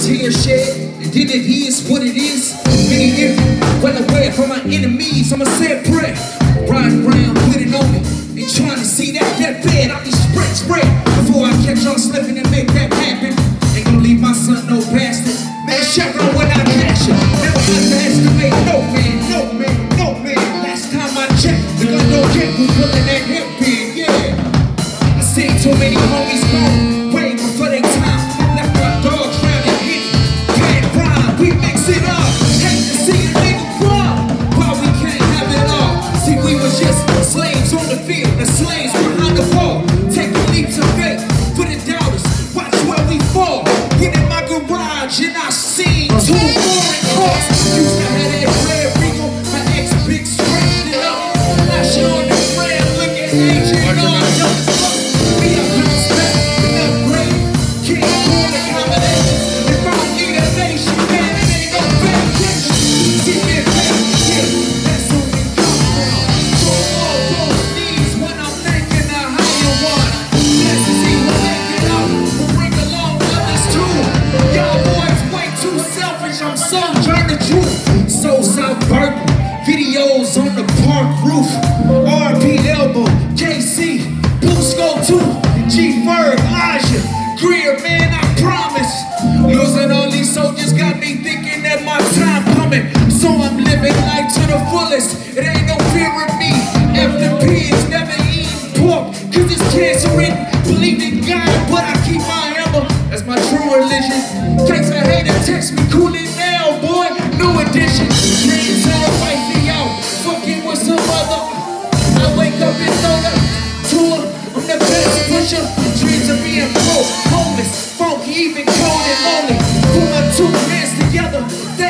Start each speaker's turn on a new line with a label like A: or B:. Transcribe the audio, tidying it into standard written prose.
A: tears shed, and then it is what it is. Many different, run away from my enemies. I'ma say a prayer, riding around, put it on me. Ain't trying to see that bed. I'll be spread before I catch y'all slipping and make that happen. Ain't gonna leave my son no bastard. Man, Chevron when I cash it. Never underestimate no man. Last time I checked, the gun don't get who pulling that hip in, yeah. I seen too many homies gone way before they time. Left my dogs drowning in TekRon. We mix it up. Hate to see a nigga cry. Why we can't have it all? See, we was just slaves on the field, the slaves behind the ball. Taking leaps of faith for the doubters. Watch where we fall. Get in my garage and I seen two foreign cars. Used to have that red Regal, my ex big stretched it up. Flash on the red, look at agent on. We are bounced back and upgrade. Can't afford accommodations. If I don't need a nation, man, it ain't no vacation. See me back, yeah, that's who we come from. So all those needs when I'm thinking a higher one. Let's see who make it up. We'll bring along others too. Y'all boys way too selfish. I'm so trying to truth. So South Berkeley, videos on the park roof. RP Elbow, KC, Busco 2, G-Ferg, Elijah, Greer, man, I promise. Losing all these soldiers got me thinking that my time coming. So I'm living life to the fullest. It ain't no fear of me. FDP is never eating pork, cause it's cancer in. Believe in God, but I keep my hammer. That's my true religion. Case a hater, text me, cool it now, boy. New edition. Dreams had to wipe me out. Fucking with some other. I wake up and throw the tour. I'm the best pusher. Dreams of being broke, homeless, funky, even cold and lonely. Put my two hands together.